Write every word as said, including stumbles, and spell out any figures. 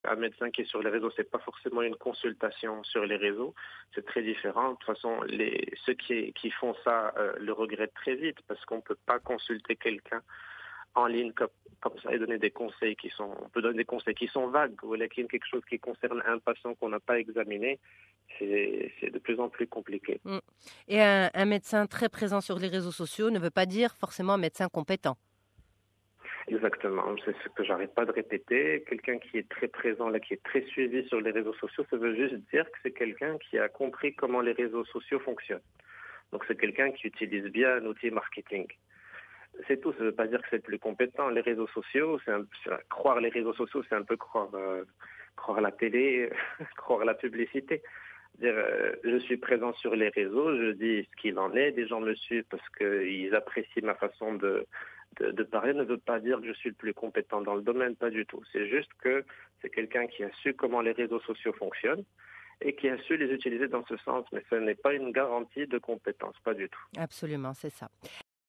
Un médecin qui est sur les réseaux, c'est pas forcément une consultation sur les réseaux, c'est très différent. De toute façon, les, ceux qui, qui font ça euh, le regrettent très vite parce qu'on peut pas consulter quelqu'un en ligne comme, comme ça et donner des conseils qui sont, on peut donner des conseils qui sont vagues ou là, qu'il y a quelque chose qui concerne un patient qu'on n'a pas examiné, c'est, c'est de plus en plus compliqué. Mmh. Et un un médecin très présent sur les réseaux sociaux ne veut pas dire forcément un médecin compétent. Exactement, c'est ce que j'arrête pas de répéter. Quelqu'un qui est très présent, là, qui est très suivi sur les réseaux sociaux, ça veut juste dire que c'est quelqu'un qui a compris comment les réseaux sociaux fonctionnent. Donc c'est quelqu'un qui utilise bien un outil marketing. C'est tout, ça ne veut pas dire que c'est le plus compétent. Les réseaux sociaux, c'est un, c'est- croire les réseaux sociaux, c'est un peu croire, euh, croire la télé, croire la publicité. Dire, euh, je suis présent sur les réseaux, je dis ce qu'il en est, des gens me suivent parce qu'ils apprécient ma façon de, de, de parler, ne veut pas dire que je suis le plus compétent dans le domaine, pas du tout. C'est juste que c'est quelqu'un qui a su comment les réseaux sociaux fonctionnent et qui a su les utiliser dans ce sens, mais ce n'est pas une garantie de compétence, pas du tout. Absolument, c'est ça.